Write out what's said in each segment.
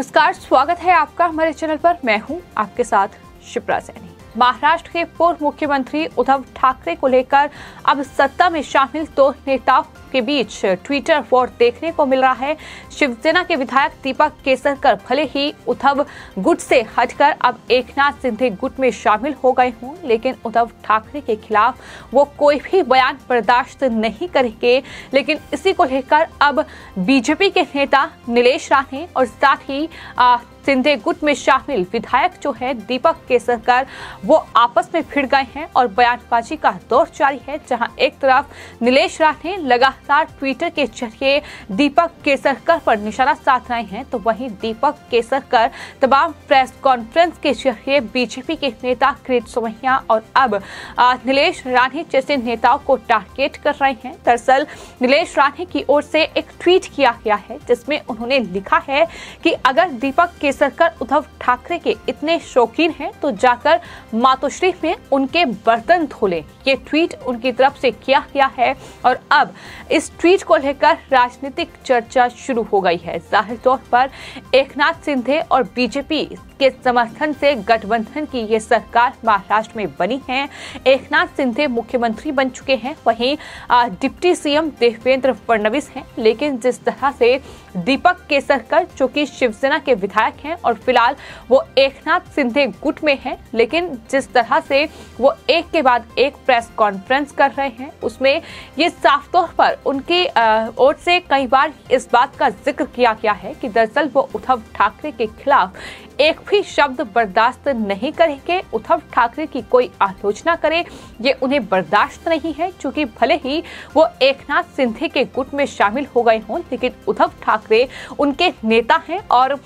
नमस्कार, स्वागत है आपका हमारे चैनल पर। मैं हूं आपके साथ शिप्रा सैनी। महाराष्ट्र के पूर्व मुख्यमंत्री उद्धव ठाकरे को लेकर अब सत्ता में शामिल दो नेताओं के बीच ट्विटर वॉर देखने को मिल रहा है। शिवसेना के विधायक दीपक केसरकर भले ही उद्धव गुट से हटकर अब एकनाथ शिंदे गुट में शामिल हो गए हों, लेकिन उद्धव ठाकरे के खिलाफ वो कोई भी बयान बर्दाश्त नहीं करेंगे। लेकिन इसी को लेकर अब बीजेपी के नेता नीलेश राणे और साथ ही शिंदे गुट में शामिल विधायक जो है दीपक केसरकर, वो आपस में भिड़ गए हैं और बयानबाजी का दौर जारी है। जहां एक तरफ नीलेश राणे लगातार ट्विटर के जरिए दीपक केसरकर पर निशाना साध रहे हैं, तो वहीं दीपक केसरकर तमाम प्रेस कॉन्फ्रेंस के जरिए बीजेपी के नेता किरीट सोमैया और अब नीलेश राणे जैसे नेताओं को टारगेट कर रहे हैं। दरअसल नीलेश राणे की ओर से एक ट्वीट किया गया है जिसमें उन्होंने लिखा है कि अगर दीपक केसरकर उद्धव ठाकरे के इतने शौकीन हैं तो जाकर मातोश्री में उनके बर्तन धो लें। ये ट्वीट उनकी तरफ से किया गया है और अब इस ट्वीट को लेकर राजनीतिक चर्चा शुरू हो गई है। जाहिर तौर पर एकनाथ शिंदे और बीजेपी के समर्थन से गठबंधन की ये सरकार महाराष्ट्र में बनी है। एकनाथ शिंदे मुख्यमंत्री बन चुके हैं, वहीं डिप्टी सीएम देवेंद्र फडणवीस हैं। लेकिन जिस तरह से दीपक केसरकर जो कि शिवसेना के विधायक हैं और फिलहाल वो एकनाथ शिंदे गुट में हैं, लेकिन जिस तरह से वो एक के बाद एक प्रेस कॉन्फ्रेंस कर रहे हैं, उसमें ये साफ तौर पर उनकी ओर से कई बार इस बात का जिक्र किया गया है कि दरअसल वो उद्धव ठाकरे के खिलाफ एक भी शब्द बर्दाश्त नहीं करेंगे। उद्धव ठाकरे की कोई आलोचना करे ये उन्हें बर्दाश्त नहीं है, क्योंकि भले ही वो एकनाथ शिंदे के गुट में शामिल हो गए हों, लेकिन उद्धव ठाकरे उनके नेता हैं और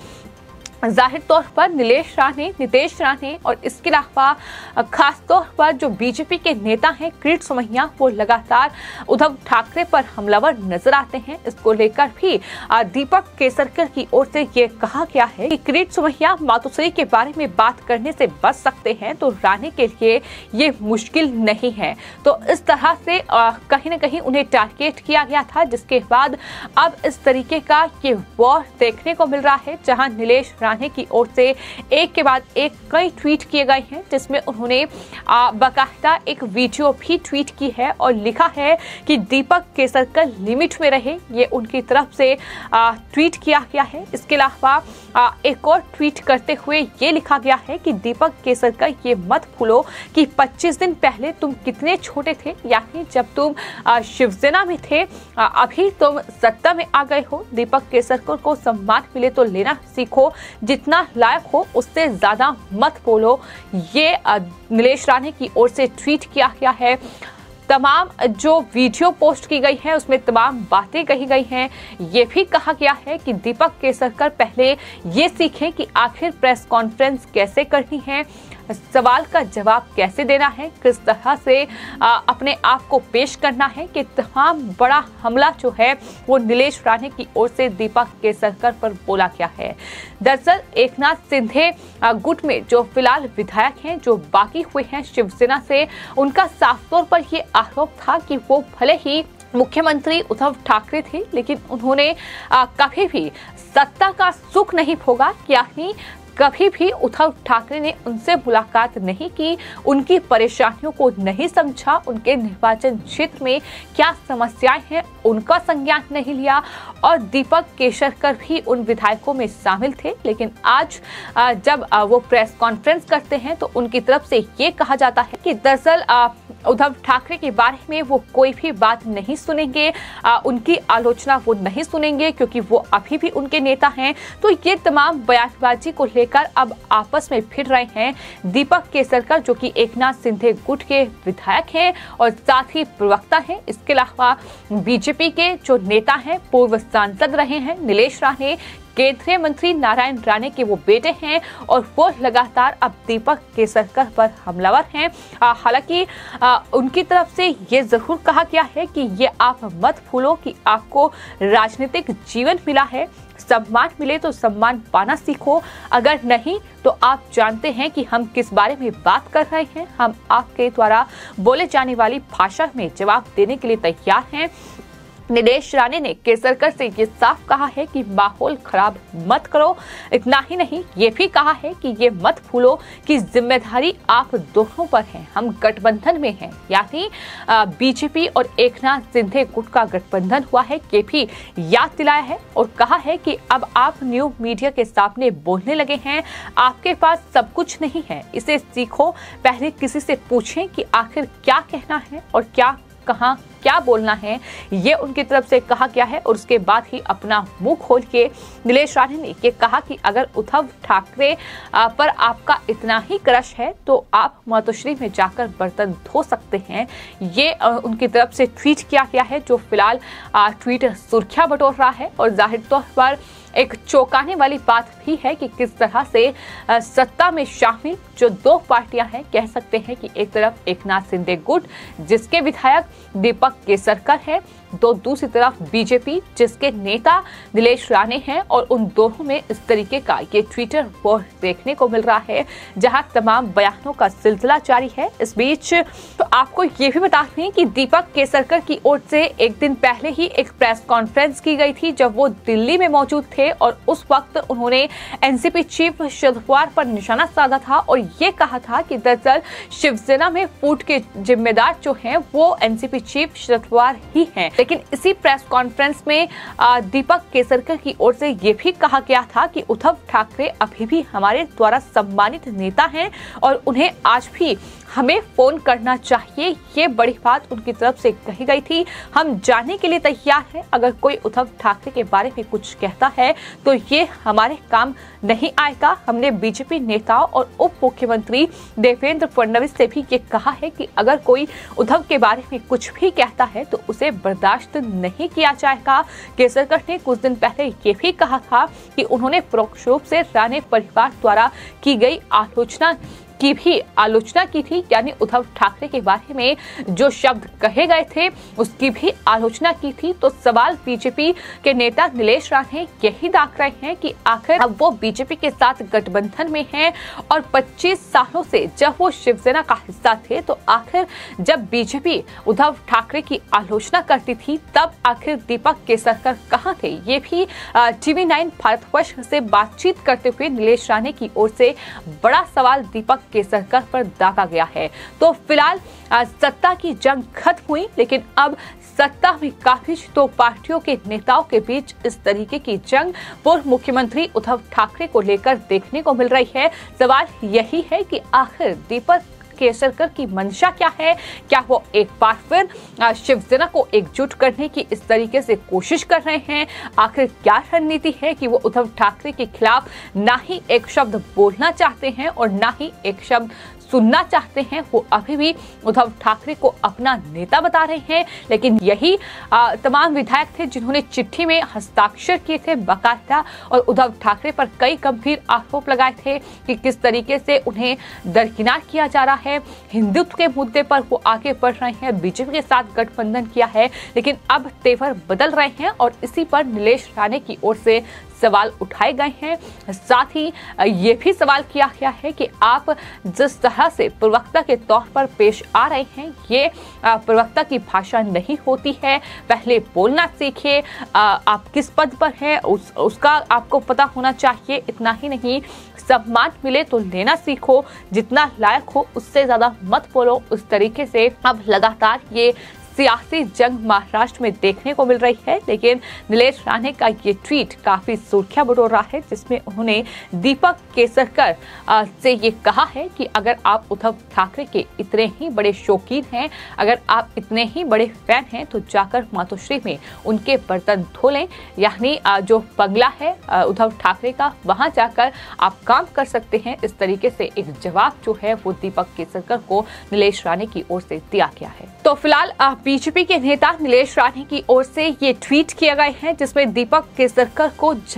जाहिर तौर पर नीलेश राणे, नितेश राणे और इसके अलावा खास तौर पर जो बीजेपी के नेता हैं किरीट सोमैया, वो लगातार उद्धव ठाकरे पर हमलावर नजर आते हैं। इसको लेकर भी दीपक केसरकर की ओर से ये कहा गया है कि किरीट सोमैया मातोश्री के बारे में बात करने से बच सकते हैं, तो राणे के लिए ये मुश्किल नहीं है। तो इस तरह से कहीं न कहीं उन्हें टारगेट किया गया था, जिसके बाद अब इस तरीके का ये वॉर देखने को मिल रहा है, जहां नीलेश राणे की ओर से एक के बाद एक कई ट्वीट किए गए हैं, जिसमें उन्होंने बाकायदा एक वीडियो भी ट्वीट की है और लिखा है कि दीपक केसरकर लिमिट में रहे। ये उनकी तरफ से ट्वीट किया गया है। इसके अलावा एक और ट्वीट करते हुए ये लिखा गया है कि दीपक केसरकर ये मत भूलो कि 25 दिन पहले तुम कितने छोटे थे, यानी जब तुम शिवसेना में थे, अभी तुम सत्ता में आ गए हो। दीपक केसरकर को सम्मान मिले तो लेना सीखो, जितना लायक हो उससे ज्यादा मत बोलो। ये नीलेश राणे की ओर से ट्वीट किया गया है। तमाम जो वीडियो पोस्ट की गई है उसमें तमाम बातें कही गई हैं। ये भी कहा गया है कि दीपक केसरकर पहले ये सीखें कि आखिर प्रेस कॉन्फ्रेंस कैसे करनी है, सवाल का जवाब कैसे देना है, किस तरह से अपने आप को पेश करना है। कि तमाम बड़ा हमला जो है वो नीलेश राणे की ओर से दीपक केसरकर पर बोला गया है। दरअसल एकनाथ शिंदे गुट में जो फिलहाल विधायक हैं जो बाकी हुए हैं शिवसेना से, उनका साफ तौर पर ये आरोप था कि वो भले ही मुख्यमंत्री उद्धव ठाकरे थे, लेकिन उन्होंने कभी भी सत्ता का सुख नहीं भोगा, यानी कभी भी उद्धव ठाकरे ने उनसे मुलाकात नहीं की, उनकी परेशानियों को नहीं समझा, उनके निर्वाचन क्षेत्र में क्या समस्याएं हैं उनका संज्ञान नहीं लिया। और दीपक केसरकर भी उन विधायकों में शामिल थे। लेकिन आज जब वो प्रेस कॉन्फ्रेंस करते हैं तो उनकी तरफ से ये कहा जाता है कि दरअसल उद्धव ठाकरे के बारे में वो कोई भी बात नहीं सुनेंगे, उनकी आलोचना वो नहीं सुनेंगे, क्योंकि वो अभी भी उनके नेता हैं। तो ये तमाम बयानबाजी को लेकर अब आपस में भिड़ रहे हैं दीपक केसरकर, जो कि एकनाथ शिंदे गुट के विधायक हैं और साथ ही प्रवक्ता हैं। इसके अलावा बीजेपी के जो नेता हैं, पूर्व सांसद रहे हैं नीलेश राणे, केंद्रीय मंत्री नारायण राणे के वो बेटे हैं और वो लगातार अब दीपक केसरकर पर हमलावर हैं। हालांकि उनकी तरफ से ये जरूर कहा गया है कि ये आप मत भूलो कि आपको राजनीतिक जीवन मिला है, सम्मान मिले तो सम्मान पाना सीखो, अगर नहीं तो आप जानते हैं कि हम किस बारे में बात कर रहे हैं। हम आपके द्वारा बोले जाने वाली भाषा में जवाब देने के लिए तैयार हैं। नीलेश राणे ने केसरकर से ये साफ कहा है कि माहौल खराब मत करो। इतना ही नहीं, ये भी कहा है कि ये मत भूलो कि जिम्मेदारी आप दोनों पर है। हम गठबंधन में हैं, यानी बीजेपी और एकनाथ शिंदे गुट का गठबंधन हुआ है, ये भी याद दिलाया है और कहा है कि अब आप न्यू मीडिया के सामने बोलने लगे हैं, आपके पास सब कुछ नहीं है, इसे सीखो। पहले किसी से पूछें कि आखिर क्या कहना है और कहाँ क्या बोलना है, ये उनकी तरफ से कहा गया है। और उसके बाद ही अपना मुंह खोल के नीलेश राणे ने ये कहा कि अगर उद्धव ठाकरे पर आपका इतना ही क्रश है तो आप मातोश्री में जाकर बर्तन धो सकते हैं। ये उनकी तरफ से ट्वीट किया गया है, जो फिलहाल ट्वीट सुर्खियां बटोर रहा है और जाहिर तौर पर एक चौंकाने वाली बात भी है कि किस तरह से सत्ता में शामिल जो दो पार्टियां हैं, कह सकते हैं कि एक तरफ एकनाथ शिंदे गुट जिसके विधायक दीपक केसरकर है, तो दूसरी तरफ बीजेपी जिसके नेता नीलेश राणे हैं, और उन दोनों में इस तरीके का ये ट्विटर वॉर देखने को मिल रहा है, जहां तमाम बयानों का सिलसिला जारी है। इस बीच तो आपको ये भी बता दें कि दीपक केसरकर की ओर से एक दिन पहले ही एक प्रेस कॉन्फ्रेंस की गई थी, जब वो दिल्ली में मौजूद थे और उस वक्त उन्होंने एनसीपी चीफ शरद पवार पर निशाना साधा था और ये कहा था कि दरअसल शिवसेना में फूट के जिम्मेदार जो हैं वो एनसीपी चीफ शरद पवार ही हैं। लेकिन इसी प्रेस कॉन्फ्रेंस में दीपक केसरकर की ओर से ये भी कहा गया था कि उद्धव ठाकरे अभी भी हमारे द्वारा सम्मानित नेता हैं और उन्हें आज भी हमें फोन करना चाहिए। ये बड़ी बात उनकी तरफ से कही गई थी। हम जाने के लिए तैयार हैं, अगर कोई उद्धव ठाकरे के बारे में कुछ कहता है तो ये हमारे काम नहीं आएगा। हमने बीजेपी नेताओं और उप मुख्यमंत्री देवेंद्र फडणवीस से भी ये कहा है कि अगर कोई उद्धव के बारे में कुछ भी कहता है तो उसे बर्दाश्त नहीं किया जाएगा। केसरकर ने कुछ दिन पहले ये भी कहा था कि उन्होंने परोक्ष रूप से राणे परिवार द्वारा की गई आलोचना की थी, यानी उद्धव ठाकरे के बारे में जो शब्द कहे गए थे उसकी भी आलोचना की थी। तो सवाल बीजेपी के नेता नीलेश राणे यही दाग रहे हैं कि आखिर अब वो बीजेपी के साथ गठबंधन में हैं और 25 सालों से जब वो शिवसेना का हिस्सा थे, तो आखिर जब बीजेपी उद्धव ठाकरे की आलोचना करती थी तब आखिर दीपक केसरकर कहाँ थे। ये भी TV9 भारतवर्ष से बातचीत करते हुए नीलेश राणे की ओर से बड़ा सवाल दीपक केसरकर पर दागा गया है। तो फिलहाल सत्ता की जंग खत्म हुई, लेकिन अब सत्ता में काफी दो पार्टियों के नेताओं के बीच इस तरीके की जंग पूर्व मुख्यमंत्री उद्धव ठाकरे को लेकर देखने को मिल रही है। सवाल यही है कि आखिर दीपक केसरकर की मंशा क्या है? क्या वो एक बार फिर शिवसेना को एकजुट करने की इस तरीके से कोशिश कर रहे हैं? आखिर क्या रणनीति है कि वो उद्धव ठाकरे के खिलाफ ना ही एक शब्द बोलना चाहते हैं और ना ही एक शब्द सुनना चाहते हैं? वो अभी भी उद्धव ठाकरे को अपना नेता बता रहे हैं, लेकिन यही तमाम विधायक थे जिन्होंने चिट्ठी में हस्ताक्षर किए थे बाकायदा और उद्धव ठाकरे पर कई गंभीर आरोप लगाए थे कि किस तरीके से उन्हें दरकिनार किया जा रहा है। हिंदुत्व के मुद्दे पर वो आगे बढ़ रहे हैं, बीजेपी के साथ गठबंधन किया है, लेकिन अब तेवर बदल रहे हैं और इसी पर नीलेश राणे की ओर से सवाल उठाए गए हैं। साथ ही ये भी सवाल किया गया है कि आप जिस तरह से प्रवक्ता के तौर पर पेश आ रहे हैं, ये प्रवक्ता की भाषा नहीं होती है। पहले बोलना सीखिए, आप किस पद पर हैं उसका आपको पता होना चाहिए। इतना ही नहीं, सम्मान मिले तो लेना सीखो, जितना लायक हो उससे ज्यादा मत बोलो। उस तरीके से अब लगातार ये सियासी जंग महाराष्ट्र में देखने को मिल रही है। लेकिन नीलेश राणे का ये ट्वीट काफी सुर्खियां बटोर रहा है, जिसमें उन्होंने दीपक केसरकर से ये कहा है कि अगर आप उद्धव ठाकरे के इतने ही बड़े शौकीन हैं, अगर आप इतने ही बड़े फैन हैं, तो जाकर मातोश्री में उनके बर्तन धो लें। यानी जो बंगला है उद्धव ठाकरे का, वहां जाकर आप काम कर सकते हैं। इस तरीके से एक जवाब जो है वो दीपक केसरकर को नीलेश राणे की ओर से दिया गया है। तो फिलहाल बीजेपी के नेता नीलेश राणे की ओर से ये ट्वीट किए गए हैं, जिसमें दीपक केसरकर को जवाब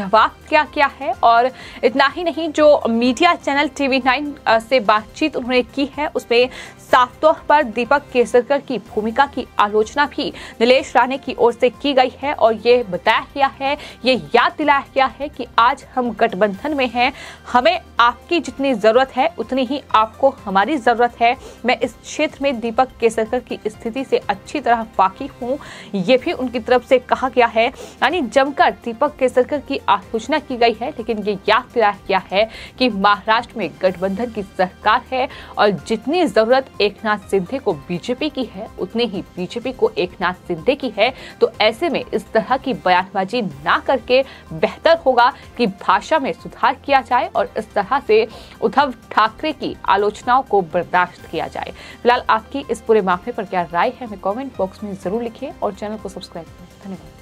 क्या किया है। और इतना ही नहीं, जो मीडिया चैनल TV9 से बातचीत उन्होंने की है उसमें साफ तौर पर दीपक केसरकर की भूमिका की आलोचना भी नीलेश राणे की ओर से की गई है और ये बताया गया है, ये याद दिलाया गया है कि आज हम गठबंधन में हैं, हमें आपकी जितनी जरूरत है उतनी ही आपको हमारी जरूरत है। मैं इस क्षेत्र में दीपक केसरकर की स्थिति से अच्छी तरह वाकिफ हूँ, ये भी उनकी तरफ से कहा गया है। यानी जमकर दीपक केसरकर की आलोचना की गई है, लेकिन ये याद दिलाया गया है कि महाराष्ट्र में गठबंधन की सरकार है और जितनी जरूरत एकनाथ शिंदे को बीजेपी की है उतनी ही बीजेपी को एकनाथ शिंदे की है। तो ऐसे में इस तरह की बयानबाजी ना करके बेहतर होगा कि भाषा में सुधार किया जाए और इस तरह से उद्धव ठाकरे की आलोचनाओं को बर्दाश्त किया जाए। फिलहाल आपकी इस पूरे मामले पर क्या राय है, हमें कमेंट बॉक्स में जरूर लिखिए और चैनल को सब्सक्राइब करें। धन्यवाद।